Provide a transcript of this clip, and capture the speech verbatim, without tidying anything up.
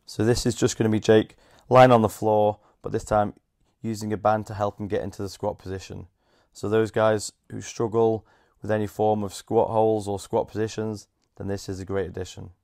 So this is just going to be Jake lying on the floor, but this time using a band to help him get into the squat position. So those guys who struggle with any form of squat holds or squat positions, then this is a great addition.